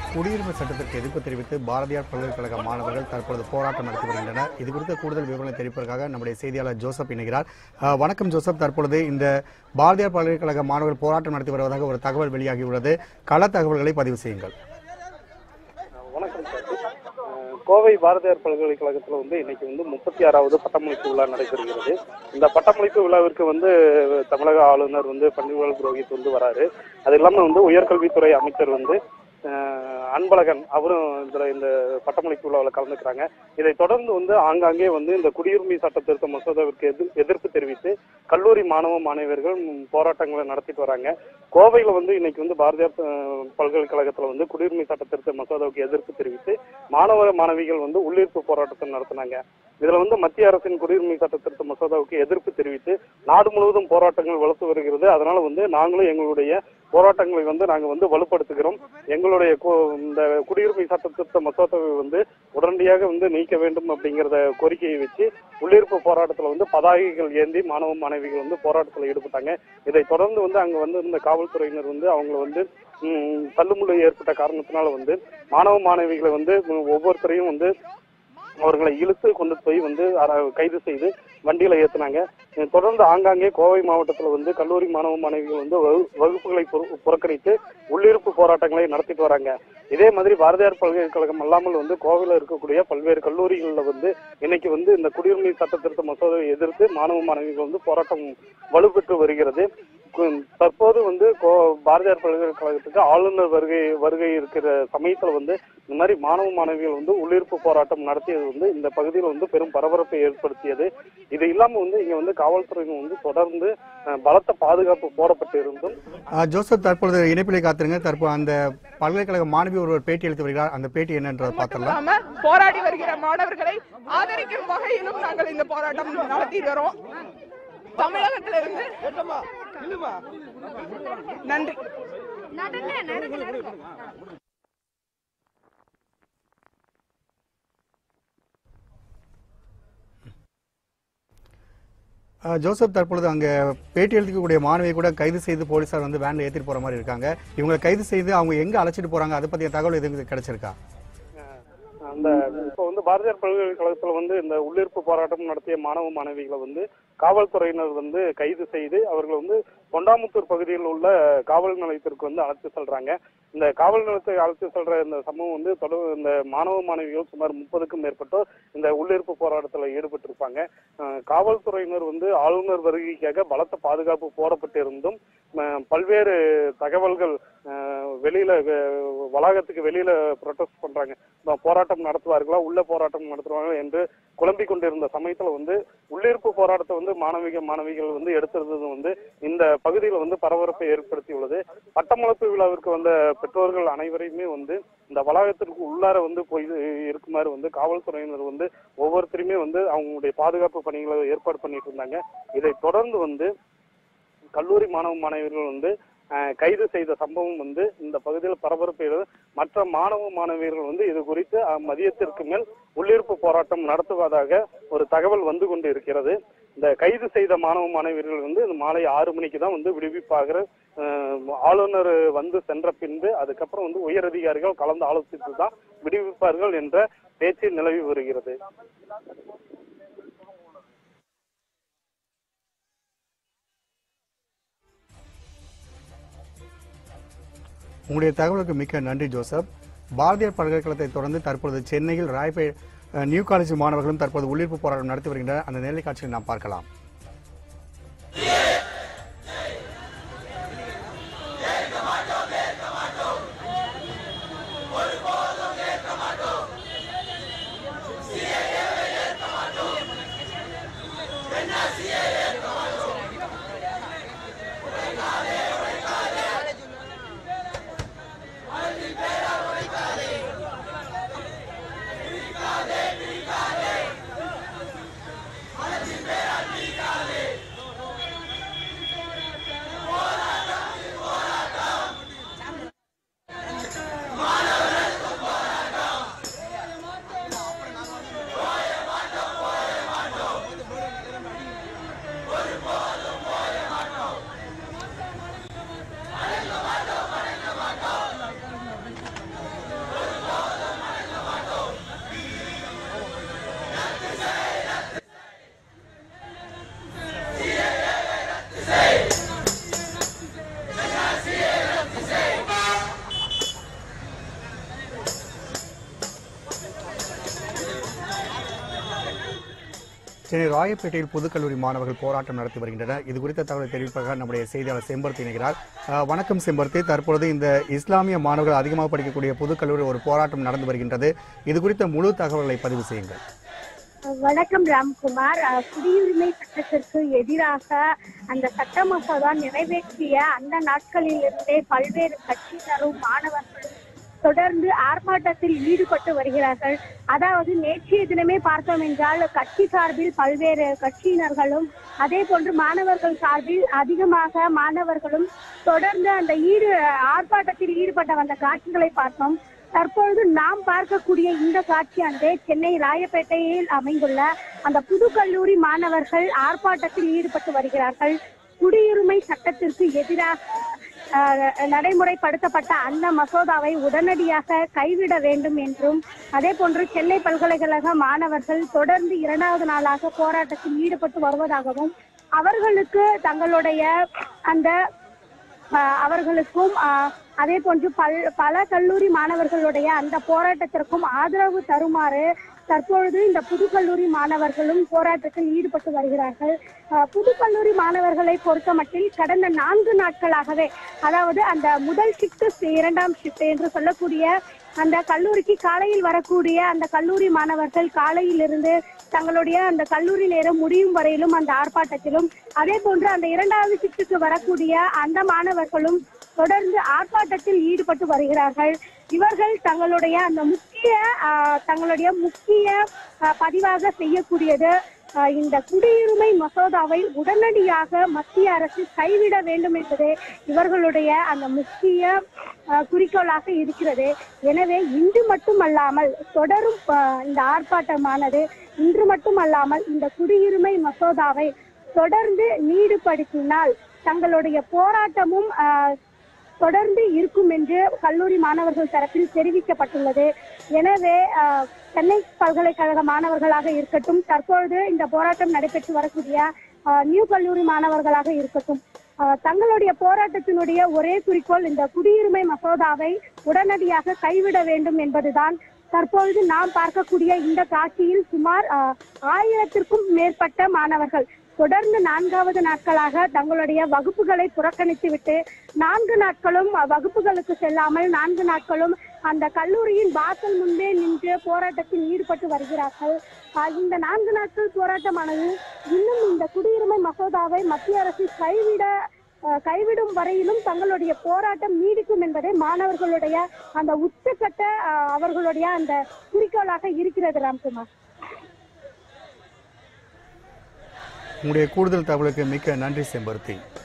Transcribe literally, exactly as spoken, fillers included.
குடியுரிமை சட்டத்திற்கு எதிர்ப்பு தெரிவித்து பாரதியார் பல்கலைக்கழக மாணவர்கள் தற்பொழுது போராட்டம் நடத்தி வருகின்றனர். இது குறித்த கூடுதல் விவரங்களை தெரிவிப்பதற்காக நம்முடைய செய்தியாளர் ஜோசப் இணைகிறார். வணக்கம் ஜோசப், தற்பொழுது இந்த பாரதியார் பல்கலைக்கழக மாணவர்கள் போராட்டம் நடத்தி வருவதாக ஒரு தகவல் வெளியாகியுள்ளது. கள தகவல்களை பதிவு செய்யுங்கள். வணக்கம் சார். கோவை பாரதியார் பல்கலைக்கழகத்தில் வந்து இன்னைக்கு வந்து முப்பத்தி ஆறாவது பட்டமளிப்பு விழா நடைபெறுகிறது. இந்த பட்டமளிப்பு விழாவிற்கு வந்து தமிழக ஆளுநர் வந்து பன்னீர்செல்வம் புரோஹித் வந்து வராரு. அது இல்லாமல் வந்து உயர்கல்வித்துறை அமைச்சர் வந்து அன்பழகன் அவரும் இதுல இந்த பட்டமளிப்பு விழாவில் கலந்துக்கிறாங்க. இதை தொடர்ந்து வந்து ஆங்காங்கே வந்து இந்த குடியுரிமை சட்ட திருத்த மசோதாவிற்கு எதிர் எதிர்ப்பு தெரிவித்து கல்லூரி மாணவ மாணவியர்கள் போராட்டங்களை நடத்திட்டு வராங்க. கோவையில வந்து இன்னைக்கு வந்து பாரதியார் பல்கலைக்கழகத்துல வந்து குடியுரிமை சட்ட திருத்த மசோதாவுக்கு எதிர்ப்பு தெரிவித்து மாணவ மாணவிகள் வந்து உள்ளிருப்பு போராட்டத்தை நடத்தினாங்க. இதுல வந்து மத்திய அரசின் குடியுரிமை சட்ட திருத்த மசோதாவுக்கு எதிர்ப்பு தெரிவித்து நாடு முழுவதும் போராட்டங்கள் வளர்த்து வருகிறது. அதனால வந்து நாங்களும் எங்களுடைய போராட்டங்களை வந்து நாங்க வந்து வலுப்படுத்துகிறோம். எங்களுடைய இந்த குடியுரிமை சட்ட திருத்த மசோதாவை வந்து உடனடியாக வந்து நீக்க வேண்டும் அப்படிங்கிறத கோரிக்கையை வச்சு உள்ளிருப்பு போராட்டத்துல வந்து பதாகைகள் ஏந்தி மாணவ மாணவிகள் வந்து போராட்டத்தில் ஈடுபட்டாங்க. இதை தொடர்ந்து வந்து அங்க வந்து இருந்த காவல்துறையினர் வந்து அவங்க வந்து உம் தள்ளுமுள்ளு ஏற்பட்ட காரணத்தினால வந்து மாணவ மாணவிகளை வந்து ஒவ்வொருத்தரையும் வந்து அவர்களை இழுத்து கொண்டு போய் வந்து கைது செய்து வண்டியில ஏற்றினாங்க. தொடர்ந்து ஆங்காங்கே கோவை மாவட்டத்தில் வந்து கல்லூரி மாணவ மாணவிகள் வந்து வகுப்புகளை புறக்கணித்து உள்ளிருப்பு போராட்டங்களை நடத்திட்டு வராங்க. இதே மாதிரி பாரதியார் பல்கலைக்கழகம் அல்லாமல் வந்து கோவையில் இருக்கக்கூடிய பல்வேறு கல்லூரிகளில் வந்து இன்னைக்கு வந்து இந்த குடியுரிமை சட்ட திருத்த மசோதாவை எதிர்த்து மாணவ மாணவிகள் வந்து போராட்டம் வலுப்பெற்று வருகிறது. தற்போது வந்து பாரதியார் பல்கலைக்கழகத்துக்கு ஆளுநர் வருகை வருகை இருக்கிற சமயத்துல வந்து இந்த மாதிரி மாணவ மாணவிகள் வந்து உள்ளிருப்பு போராட்டம் நடத்தியது வந்து இந்த பகுதியில் வந்து பெரும் பரபரப்பை ஏற்படுத்தியது. இது இல்லாம வந்து இங்க வந்து காவல்துறையினர் வந்து தொடர்ந்து பலத்த பாதுகாப்பு போடப்பட்டு இருந்தும் ஜோசப் தற்பொழுது இணைப்பிலை காத்துருங்க. தற்போது அந்த பல்கலைக்கழக மாணவி ஒருவர் பேட்டி அளித்து வருகிறார். அந்த பேட்டி என்னன்றதை பார்த்தலாம். போராடி வருகிற மாணவர்களை ஆதரிக்கும் வகையிலும் நாங்கள் இந்த போராட்டம் நடத்தி வரோம். தமிழகத்திலிருந்து நன்றி. ஜோசப், தற்பொழுது அங்க பேட்டி அளிக்கக்கூடிய மாணவியை கூட கைது செய்து போலீசார் வந்து வேன்ல ஏற்றிட்டு போற மாதிரி இருக்காங்க. இவங்களை கைது செய்து அவங்க எங்க அழைச்சிட்டு போறாங்க, அதை பத்திய தகவல் எதுவும் கிடைச்சிருக்கா? அந்த இப்போ வந்து பாரதியார் பல்கலைக்கழகத்துல வந்து இந்த உள்ளிருப்பு போராட்டம் நடத்திய மாணவ மாணவிகளை வந்து காவல்துறையினர் வந்து கைது செய்து அவர்களை வந்து தொண்டாமுத்தூர் பகுதியில் உள்ள காவல் நிலையத்திற்கு வந்து அழைத்து செல்றாங்க. இந்த காவல் நிலையத்தை அழைத்து செல்ற இந்த சம்பவம் வந்து தொடர் இந்த மாணவ மாணவிகள் சுமார் முப்பதுக்கும் மேற்பட்டோர் இந்த உள்ளிருப்பு போராட்டத்தில் ஈடுபட்டு இருப்பாங்க. காவல்துறையினர் வந்து ஆளுநர் வருகைக்காக பலத்த பாதுகாப்பு போடப்பட்டு இருந்தும் பல்வேறு தகவல்கள் வெளியில வளாகத்துக்கு வெளியில ப்ரொடெஸ்ட் பண்றாங்க, போராட்டம் நடத்துவார்களா உள்ள போராட்டம் நடத்துவாங்க என்று குழம்பிக் கொண்டிருந்த சமயத்துல வந்து உள்ளிருப்பு போராட்டத்தை வந்து மாணவிக மாணவிகள் வந்து எடுத்திருந்தது வந்து இந்த பகுதியில் வந்து பரபரப்பை ஏற்படுத்தியுள்ளது. பட்டமளிப்பு விழாவிற்கு வந்த பெற்றோர்கள் அனைவரையுமே வந்து இந்த வளாகத்திற்கு உள்ளார வந்து போய் இருக்குமாறு வந்து காவல்துறையினர் வந்து ஒவ்வொருத்தருமே வந்து அவங்களுடைய பாதுகாப்பு பணிகளை ஏற்பாடு பண்ணிட்டு இருந்தாங்க. இதை தொடர்ந்து வந்து கல்லூரி மாணவ மாணவியர்கள் வந்து கைது செய்த சம்பவம் வந்து இந்த பகுதியில் பரபரப்பு. மற்ற மாணவ மாணவியர்கள் வந்து இது குறித்து மதியத்திற்கு மேல் உள்ளிருப்பு போராட்டம் நடத்துவதாக ஒரு தகவல் வந்து கொண்டு இருக்கிறது. இந்த கைது செய்த மாணவ மாணவியர்கள் வந்து மாலை ஆறு மணிக்கு தான் வந்து விடுவிப்பாக ஆளுநர் வந்து சென்ற பின்பு அதுக்கப்புறம் வந்து உயர் அதிகாரிகள் கலந்து ஆலோசித்து தான் விடுவிப்பார்கள் என்ற பேச்சு நிலவி வருகிறது. உங்களுடைய தகவலுக்கு மிக்க நன்றி ஜோசப். பாரதியார் பல்கலைக்கழகத்தை தொடர்ந்து தற்பொழுது சென்னையில் ராயப்பேட் நியூ காலேஜ் மாணவர்களும் தற்போது உள்ளிருப்பு போராட்டம் நடத்தி வருகின்றனர். அந்த நேரலை காட்சியை நாம் பார்க்கலாம். Be சென்னை ராயப்பேட்டையில் புதுக்கல்லூரி மாணவர்கள் போராட்டம் நடத்தி வருகின்றனர். இது குறித்த தகவலை தெரிவிப்பதற்காக நம்முடைய செய்தியாளர் செம்பருத்தி இணைகிறார். வணக்கம் செம்பருத்தி, தற்பொழுது இந்த இஸ்லாமிய மாணவர்கள் அதிகமாக படிக்கக்கூடிய புதுக்கல்லூரி ஒரு போராட்டம் நடந்து வருகின்றது. இது குறித்த முழு தகவல்களை பதிவு செய்யுங்கள். வணக்கம் ராம்குமார். குடியுரிமை சட்டத்திற்கு எதிராக அந்த சட்ட மசோதா நிறைவேற்றிய அந்த நாட்களில் இருந்தே பல்வேறு கட்சியினரும் மாணவர்களும் தொடர்ந்து ஆர்ப்பாட்டத்தில் ஈடுபட்டு வருகிறார்கள். அதாவது நேற்றைய தினமே பார்த்தோம் என்றால் கட்சி சார்பில் பல்வேறு கட்சியினர்களும் அதே போன்று மாணவர்கள் சார்பில் அதிகமாக மாணவர்களும் தொடர்ந்து அந்த ஈடு ஆர்ப்பாட்டத்தில் ஈடுபட்ட வந்த காட்சிகளை பார்த்தோம். தற்பொழுது நாம் பார்க்கக்கூடிய இந்த காட்சியானது சென்னை ராயப்பேட்டையில் அமைந்துள்ள அந்த புதுக்கல்லூரி மாணவர்கள் ஆர்ப்பாட்டத்தில் ஈடுபட்டு வருகிறார்கள். குடியுரிமை சட்டத்திற்கு எதிராக நடைமுறைப்படுத்தப்பட்ட அந்த மசோதாவை உடனடியாக கைவிட வேண்டும் என்றும் அதே போன்று சென்னை பல்கலைக்கழக மாணவர்கள் தொடர்ந்து இரண்டாவது நாளாக போராட்டத்தில் ஈடுபட்டு வருவதாகவும் அவர்களுக்கு தங்களுடைய அந்த அவர்களுக்கும் அதே போன்று பல் பல கல்லூரி மாணவர்களுடைய அந்த போராட்டத்திற்கும் ஆதரவு தருமாறு தற்பொழுது இந்த புதுக்கல்லூரி மாணவர்களும் போராட்டத்தில் ஈடுபட்டு வருகிறார்கள். புதுக்கல்லூரி மாணவர்களை பொறுத்த மட்டில் கடந்த நான்கு நாட்களாகவே, அதாவது அந்த முதல் ஷிப்ட் இரண்டாம் ஷிப்ட் என்று சொல்லக்கூடிய அந்த கல்லூரிக்கு காலையில் வரக்கூடிய அந்த கல்லூரி மாணவர்கள் காலையில் இருந்து தங்களுடைய அந்த கல்லூரி நேரம் முடியும் வரையிலும் அந்த ஆர்ப்பாட்டத்திலும், அதே போன்று அந்த இரண்டாவது ஷிப்டுக்கு வரக்கூடிய அந்த மாணவர்களும் தொடர்ந்து ஆர்ப்பாட்டத்தில் ஈடுபட்டு வருகிறார்கள். இவர்கள் தங்களுடைய அந்த முக்கிய தங்களுடைய முக்கிய பதிவாக செய்யக்கூடியது இந்த குடியுரிமை மசோதாவை உடனடியாக மத்திய அரசு கைவிட வேண்டும் என்பதே இவர்களுடைய அந்த முக்கிய குறிக்கோளாக இருக்கிறது. எனவே இன்று மட்டுமல்லாமல் தொடரும் இந்த ஆர்ப்பாட்டமானது இன்று மட்டுமல்லாமல் இந்த குடியுரிமை மசோதாவை தொடர்ந்து நீடுபடுத்தினால் தங்களுடைய போராட்டமும் தொடர்ந்து இருக்கும் என்று கல்லூரி மாணவர்கள் தரப்பில் தெரிவிக்கப்பட்டுள்ளது. எனவே சென்னை பல்கலைக்கழக மாணவர்களாக இருக்கட்டும், தற்பொழுது இந்த போராட்டம் நடைபெற்று வரக்கூடிய நியூ கல்லூரி மாணவர்களாக இருக்கட்டும், தங்களுடைய போராட்டத்தினுடைய ஒரே குறிக்கோள் இந்த குடியுரிமை மசோதாவை உடனடியாக கைவிட வேண்டும் என்பதுதான். தற்பொழுது நாம் பார்க்கக்கூடிய இந்த காட்சியில் சுமார் ஆயிரத்திற்கும் மேற்பட்ட மாணவர்கள் தொடர்ந்து நான்காவது நாட்களாக தங்களுடைய வகுப்புகளை புறக்கணித்துவிட்டு நான்கு நாட்களும் வகுப்புகளுக்கு செல்லாமல் நான்கு நாட்களும் அந்த கல்லூரியின் வாசல் முன்பே நின்று போராட்டத்தில் ஈடுபட்டு வருகிறார்கள். இந்த நான்கு நாட்கள் போராட்டமானது இன்னும் இந்த குடியுரிமை மசோதாவை மத்திய அரசு கைவிட கைவிடும் வரையிலும் தங்களுடைய போராட்டம் நீடிக்கும் என்பதே மாணவர்களுடைய அந்த உச்சக்கட்ட அவர்களுடைய அந்த குறிக்கோளாக இருக்கிறது. ராம்குமார், உங்களுடைய கூடுதல் தகவலுக்கு மிக்க நன்றி செம்பருத்தி.